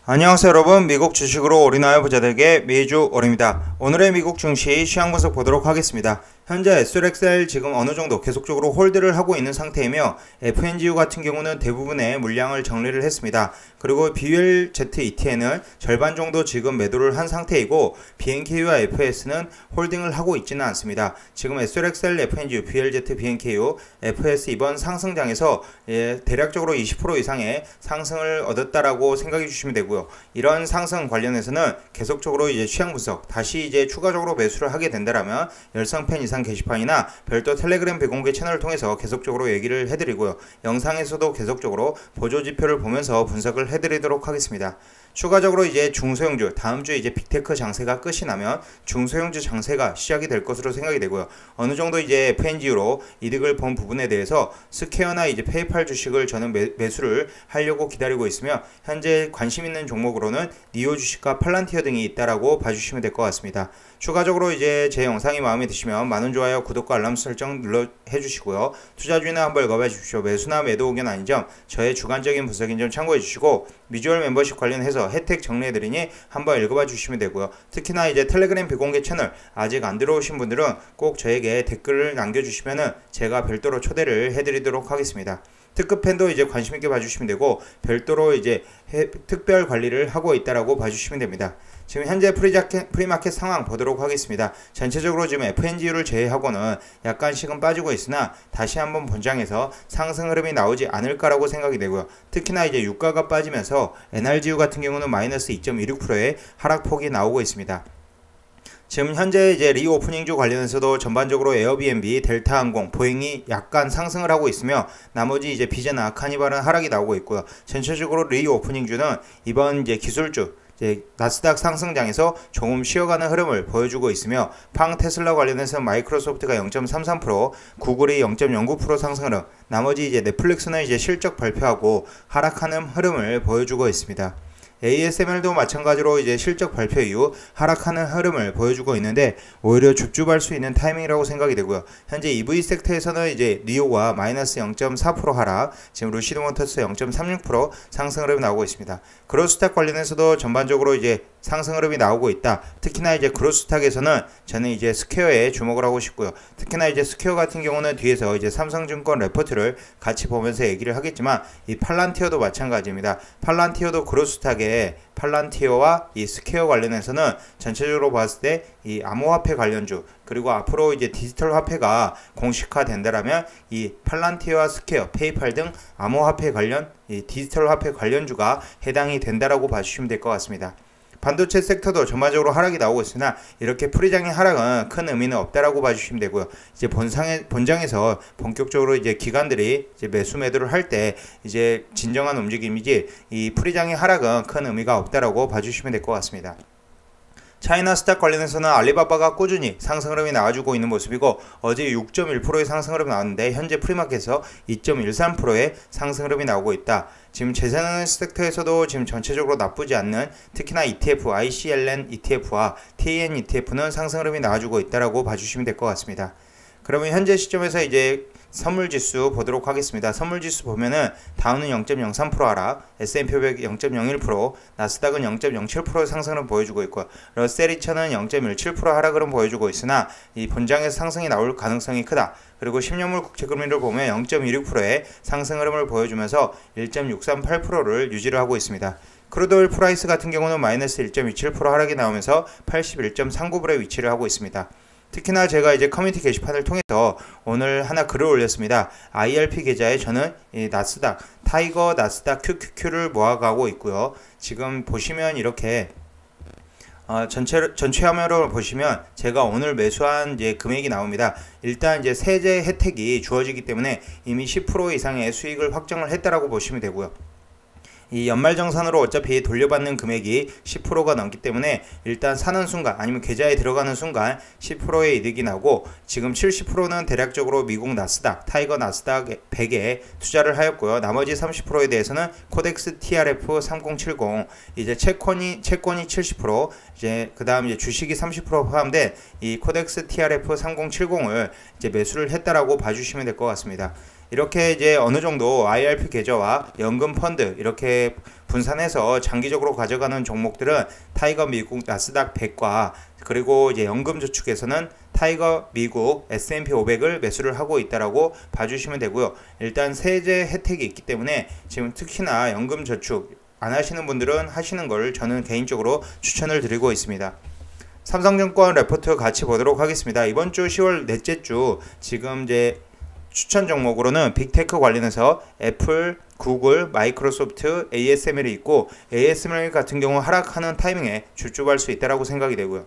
안녕하세요 여러분, 미국 주식으로 올인하여 부자되게 매주 올입니다. 오늘의 미국 증시 시황 분석 보도록 하겠습니다. 현재 SLXL 지금 어느정도 계속적으로 홀드를 하고 있는 상태이며 FNGU 같은 경우는 대부분의 물량을 정리를 했습니다. 그리고 BLZ ETN은 절반 정도 지금 매도를 한 상태이고 BNKU와 FS는 홀딩을 하고 있지는 않습니다. 지금 SLXL, FNGU, BLZ, BNKU, FS 이번 상승장에서 대략적으로 20% 이상의 상승을 얻었다라고 생각해 주시면 되고요. 이런 상승 관련해서는 계속적으로 이제 시황 분석, 다시 이제 추가적으로 매수를 하게 된다라면 열성팬 이상 게시판이나 별도 텔레그램 비공개 채널을 통해서 계속적으로 얘기를 해드리고요. 영상에서도 계속적으로 보조지표를 보면서 분석을 해드리도록 하겠습니다. 추가적으로 이제 중소형주, 다음 주 이제 빅테크 장세가 끝이 나면 중소형주 장세가 시작이 될 것으로 생각이 되고요. 어느 정도 이제 FNG로 이득을 본 부분에 대해서 스퀘어나 이제 페이팔 주식을 저는 매수를 하려고 기다리고 있으며, 현재 관심 있는 종목으로는 니오 주식과 팔란티어 등이 있다라고 봐주시면 될 것 같습니다. 추가적으로 이제 제 영상이 마음에 드시면 많은 좋아요, 구독과 알람 설정 눌러 해주시고요. 투자 주의는 한번 읽어봐 주십시오. 매수나 매도 의견 아닌 점, 저의 주관적인 분석인 점 참고해 주시고, 미주얼 멤버십 관련해서 혜택 정리해드리니 한번 읽어봐 주시면 되고요. 특히나 이제 텔레그램 비공개 채널 아직 안 들어오신 분들은 꼭 저에게 댓글을 남겨주시면은 제가 별도로 초대를 해드리도록 하겠습니다. 특급팬도 이제 관심있게 봐주시면 되고, 별도로 이제 특별 관리를 하고 있다라고 봐주시면 됩니다. 지금 현재 프리마켓 상황 보도록 하겠습니다. 전체적으로 지금 FNGU를 제외하고는 약간씩은 빠지고 있으나 다시 한번 본장에서 상승 흐름이 나오지 않을까라고 생각이 되고요. 특히나 이제 유가가 빠지면서 NRGU 같은 경우는 마이너스 2.26%의 하락폭이 나오고 있습니다. 지금 현재 이제 리오프닝주 관련해서도 전반적으로 에어비앤비, 델타항공, 보잉이 약간 상승을 하고 있으며, 나머지 이제 비제나 카니발은 하락이 나오고 있고요. 전체적으로 리오프닝주는 이번 이제 기술주, 나스닥 상승장에서 조금 쉬어가는 흐름을 보여주고 있으며, 팡 테슬라 관련해서 마이크로소프트가 0.33%, 구글이 0.09% 상승 흐름, 나머지 이제 넷플릭스는 이제 실적 발표하고 하락하는 흐름을 보여주고 있습니다. ASML도 마찬가지로 이제 실적 발표 이후 하락하는 흐름을 보여주고 있는데, 오히려 줍줍할 수 있는 타이밍이라고 생각이 되고요. 현재 EV 섹터에서는 이제 리오가 마이너스 0.4% 하락, 지금 루시드모터스 0.36% 상승 흐름이 나오고 있습니다. 그로스탁 관련해서도 전반적으로 이제 상승 흐름이 나오고 있다. 특히나 이제 그로스탁에서는 저는 이제 스퀘어에 주목을 하고 싶고요. 특히나 이제 스퀘어 같은 경우는 뒤에서 이제 삼성증권 레포트를 같이 보면서 얘기를 하겠지만, 이 팔란티어도 마찬가지입니다. 팔란티어도 그로스탁의 팔란티어와 이 스퀘어 관련해서는 전체적으로 봤을 때 이 암호화폐 관련주, 그리고 앞으로 이제 디지털 화폐가 공식화 된다라면 이 팔란티어와 스퀘어, 페이팔 등 암호화폐 관련, 이 디지털 화폐 관련주가 해당이 된다라고 봐주시면 될 것 같습니다. 반도체 섹터도 전반적으로 하락이 나오고 있으나 이렇게 프리장의 하락은 큰 의미는 없다라고 봐주시면 되고요. 이제 본장에서 본격적으로 이제 기관들이 이제 매수 매도를 할 때 이제 진정한 움직임이지, 이 프리장의 하락은 큰 의미가 없다라고 봐주시면 될 것 같습니다. 차이나 스탁 관련해서는 알리바바가 꾸준히 상승 흐름이 나와주고 있는 모습이고, 어제 6.1%의 상승 흐름이 나왔는데 현재 프리마켓에서 2.13%의 상승 흐름이 나오고 있다. 지금 재생에너지 섹터에서도 지금 전체적으로 나쁘지 않는, 특히나 ETF, ICLN ETF와 TAN ETF는 상승 흐름이 나와주고 있다라고 봐주시면 될 것 같습니다. 그러면 현재 시점에서 이제 선물지수 보도록 하겠습니다. 선물지수 보면은 다우는 0.03% 하락, S&P 500 0.01%, 나스닥은 0.07% 상승을 보여주고 있고요. 러셀 2000은 0.17% 하락을 보여주고 있으나 이 본장에서 상승이 나올 가능성이 크다. 그리고 10년물 국채금리를 보면 0.16%의 상승 흐름을 보여주면서 1.638%를 유지를 하고 있습니다. 크루드오일 프라이스 같은 경우는 마이너스 1.27% 하락이 나오면서 81.39불에 위치를 하고 있습니다. 특히나 제가 이제 커뮤니티 게시판을 통해서 오늘 하나 글을 올렸습니다. IRP 계좌에 저는 이 나스닥, 타이거 나스닥 QQQ를 모아가고 있고요. 지금 보시면 이렇게 전체 화면으로 보시면 제가 오늘 매수한 이제 금액이 나옵니다. 일단 이제 세제 혜택이 주어지기 때문에 이미 10% 이상의 수익을 확정을 했다라고 보시면 되고요. 이 연말정산으로 어차피 돌려받는 금액이 10%가 넘기 때문에 일단 사는 순간, 아니면 계좌에 들어가는 순간 10%의 이득이 나고, 지금 70%는 대략적으로 미국 나스닥, 타이거 나스닥 100에 투자를 하였고요. 나머지 30%에 대해서는 코덱스 TRF 3070, 이제 채권이 70%, 이제 그 다음 이제 주식이 30% 포함된 이 코덱스 TRF 3070을 이제 매수를 했다라고 봐주시면 될 것 같습니다. 이렇게 이제 어느 정도 IRP 계좌와 연금 펀드 이렇게 분산해서 장기적으로 가져가는 종목들은 타이거 미국 나스닥 100과 그리고 이제 연금 저축에서는 타이거 미국 S&P 500을 매수를 하고 있다라고 봐주시면 되고요. 일단 세제 혜택이 있기 때문에 지금 특히나 연금 저축 안 하시는 분들은 하시는 걸 저는 개인적으로 추천을 드리고 있습니다. 삼성증권 레포트 같이 보도록 하겠습니다. 이번 주 10월 넷째 주 지금 이제 추천 종목으로는 빅테크 관련해서 애플, 구글, 마이크로소프트, ASML이 있고 ASML 같은 경우 하락하는 타이밍에 주춤할 수 있다라고 생각이 되고요.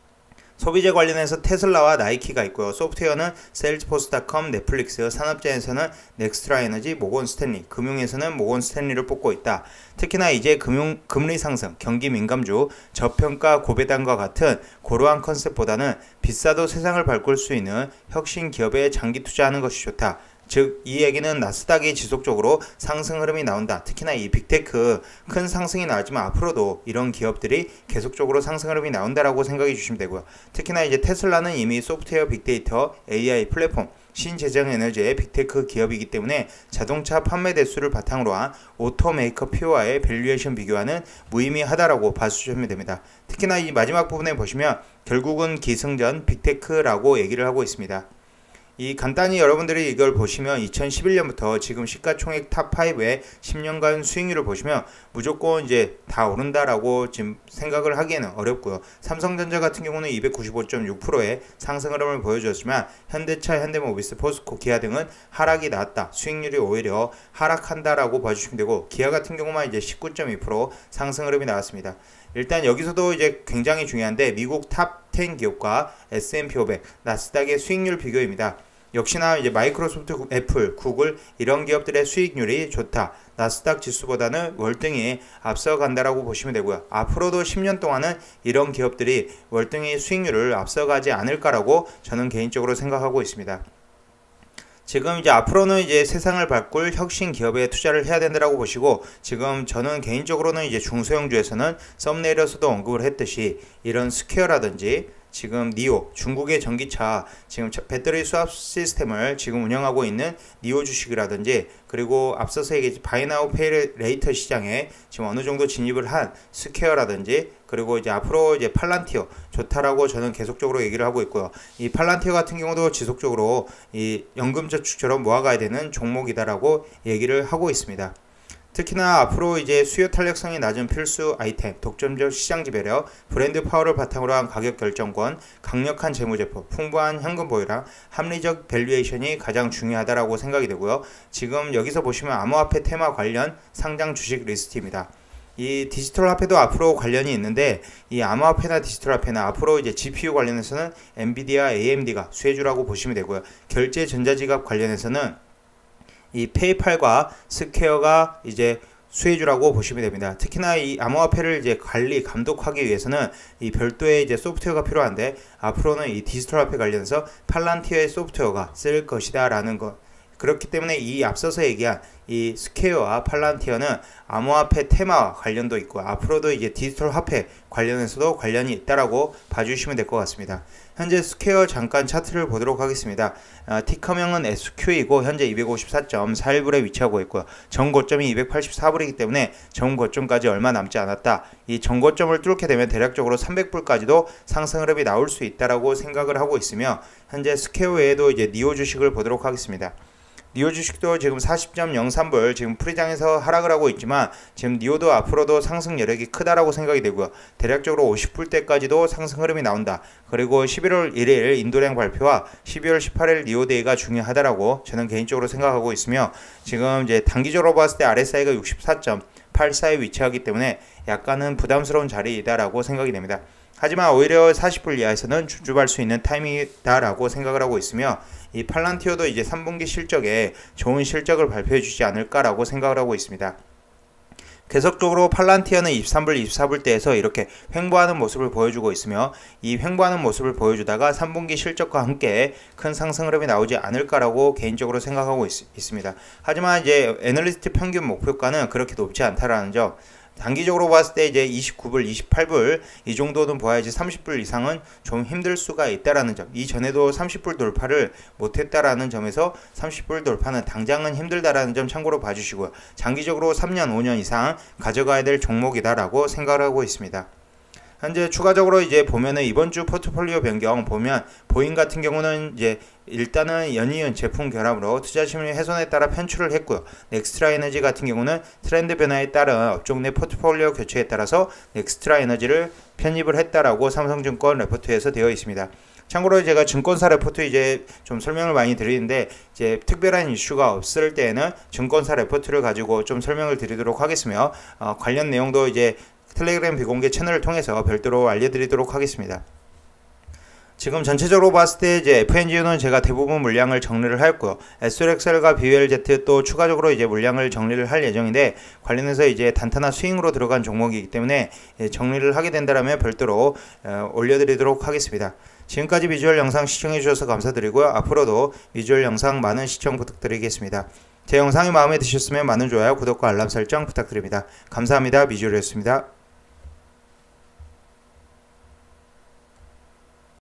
소비재 관련해서 테슬라와 나이키가 있고요. 소프트웨어는 세일즈포스닷컴, 넷플릭스, 산업재에서는 넥스트라에너지, 모건스탠리, 금융에서는 모건스탠리를 뽑고 있다. 특히나 이제 금리 상승, 경기 민감주, 저평가 고배당과 같은 고루한 컨셉보다는 비싸도 세상을 바꿀 수 있는 혁신 기업에 장기 투자하는 것이 좋다. 즉 이 얘기는 나스닥이 지속적으로 상승 흐름이 나온다. 특히나 이 빅테크 큰 상승이 나왔지만 앞으로도 이런 기업들이 계속적으로 상승 흐름이 나온다라고 생각해 주시면 되고요. 특히나 이제 테슬라는 이미 소프트웨어 빅데이터, AI 플랫폼, 신재생 에너지의 빅테크 기업이기 때문에 자동차 판매 대수를 바탕으로 한 오토메이커 피오와의 밸류에이션 비교하는 무의미하다라고 봐주시면 됩니다. 특히나 이 마지막 부분에 보시면 결국은 기승전 빅테크라고 얘기를 하고 있습니다. 이 간단히 여러분들이 이걸 보시면 2011년부터 지금 시가총액 탑5의 10년간 수익률을 보시면 무조건 이제 다 오른다라고 지금 생각을 하기에는 어렵고요. 삼성전자 같은 경우는 295.6%의 상승 흐름을 보여줬지만 현대차, 현대모비스, 포스코, 기아 등은 하락이 나왔다. 수익률이 오히려 하락한다라고 봐주시면 되고 기아 같은 경우만 이제 19.2% 상승 흐름이 나왔습니다. 일단 여기서도 이제 굉장히 중요한데 미국 탑 10 기업과 S&P 500, 나스닥의 수익률 비교입니다. 역시나 이제 마이크로소프트, 애플, 구글 이런 기업들의 수익률이 좋다. 나스닥 지수보다는 월등히 앞서간다라고 보시면 되고요. 앞으로도 10년 동안은 이런 기업들이 월등히 수익률을 앞서가지 않을까라고 저는 개인적으로 생각하고 있습니다. 지금 이제 앞으로는 이제 세상을 바꿀 혁신 기업에 투자를 해야 된다라고 보시고 지금 저는 개인적으로는 이제 중소형주에서는 썸네일에서도 언급을 했듯이 이런 스퀘어라든지 지금 니오 중국의 전기차 지금 배터리 수압 시스템을 지금 운영하고 있는 니오 주식이라든지 그리고 앞서서 얘기했지 바이 나우 페이 레이터 시장에 지금 어느 정도 진입을 한 스퀘어라든지 그리고 이제 앞으로 이제 팔란티어 좋다라고 저는 계속적으로 얘기를 하고 있고요. 이 팔란티어 같은 경우도 지속적으로 이 연금저축처럼 모아가야 되는 종목이다라고 얘기를 하고 있습니다. 특히나 앞으로 이제 수요 탄력성이 낮은 필수 아이템, 독점적 시장 지배력, 브랜드 파워를 바탕으로 한 가격 결정권, 강력한 재무제표, 풍부한 현금 보유랑 합리적 밸류에이션이 가장 중요하다라고 생각이 되고요. 지금 여기서 보시면 암호화폐 테마 관련 상장 주식 리스트입니다. 이 디지털 화폐도 앞으로 관련이 있는데 이 암호화폐나 디지털 화폐는 앞으로 이제 GPU 관련해서는 엔비디아, AMD가 수혜주라고 보시면 되고요. 결제 전자지갑 관련해서는 이 페이팔과 스퀘어가 이제 수혜주라고 보시면 됩니다. 특히나 이 암호화폐를 이제 관리, 감독하기 위해서는 이 별도의 이제 소프트웨어가 필요한데 앞으로는 이 디지털 화폐 관련해서 팔란티어의 소프트웨어가 쓸 것이다 라는 것. 그렇기 때문에 이 앞서서 얘기한 이 스퀘어와 팔란티어는 암호화폐 테마와 관련도 있고 앞으로도 이제 디지털 화폐 관련해서도 관련이 있다라고 봐주시면 될 것 같습니다. 현재 스퀘어 잠깐 차트를 보도록 하겠습니다. 티커명은 SQ이고 현재 254.41불에 위치하고 있고요. 전고점이 284불이기 때문에 전고점까지 얼마 남지 않았다. 이 전고점을 뚫게 되면 대략적으로 300불까지도 상승 흐름이 나올 수 있다라고 생각을 하고 있으며 현재 스퀘어 외에도 이제 니오 주식을 보도록 하겠습니다. 니오 주식도 지금 40.03불 지금 프리장에서 하락을 하고 있지만 지금 니오도 앞으로도 상승 여력이 크다라고 생각이 되고요. 대략적으로 50불대까지도 상승 흐름이 나온다. 그리고 11월 1일 인도량 발표와 12월 18일 니오데이가 중요하다라고 저는 개인적으로 생각하고 있으며 지금 이제 단기적으로 봤을 때 RSI가 64.84에 위치하기 때문에 약간은 부담스러운 자리이다라고 생각이 됩니다. 하지만 오히려 40불 이하에서는 주춤할 수 있는 타이밍이다라고 생각을 하고 있으며 이 팔란티어도 이제 3분기 실적에 좋은 실적을 발표해 주지 않을까라고 생각을 하고 있습니다. 계속적으로 팔란티어는 23불, 24불대에서 이렇게 횡보하는 모습을 보여주고 있으며 이 횡보하는 모습을 보여주다가 3분기 실적과 함께 큰 상승 흐름이 나오지 않을까라고 개인적으로 생각하고 있습니다. 하지만 이제 애널리스트 평균 목표가는 그렇게 높지 않다라는 점 단기적으로 봤을 때 이제 29불, 28불 이 정도는 보아야지 30불 이상은 좀 힘들 수가 있다라는 점. 이전에도 30불 돌파를 못했다라는 점에서 30불 돌파는 당장은 힘들다라는 점 참고로 봐주시고요. 장기적으로 3년, 5년 이상 가져가야 될 종목이다라고 생각을 하고 있습니다. 현재 추가적으로 이제 보면은 이번 주 포트폴리오 변경 보면 보잉 같은 경우는 이제 일단은 연이은 제품 결합으로 투자 심리 훼손에 따라 편출을 했고요. 넥스트라 에너지 같은 경우는 트렌드 변화에 따른 업종 내 포트폴리오 교체에 따라서 넥스트라 에너지를 편입을 했다라고 삼성증권 레포트에서 되어 있습니다. 참고로 제가 증권사 레포트 이제 좀 설명을 많이 드리는데 이제 특별한 이슈가 없을 때에는 증권사 레포트를 가지고 좀 설명을 드리도록 하겠으며 관련 내용도 이제 텔레그램 비공개 채널을 통해서 별도로 알려드리도록 하겠습니다. 지금 전체적으로 봤을 때 이제 FNGU는 제가 대부분 물량을 정리를 했고요. SRXL과 BULZ 또 추가적으로 이제 물량을 정리를 할 예정인데 관련해서 이제 단타나 스윙으로 들어간 종목이기 때문에 정리를 하게 된다면 별도로 올려드리도록 하겠습니다. 지금까지 비주얼 영상 시청해주셔서 감사드리고요. 앞으로도 비주얼 영상 많은 시청 부탁드리겠습니다. 제 영상이 마음에 드셨으면 많은 좋아요, 구독과 알람 설정 부탁드립니다. 감사합니다. 비주얼이었습니다.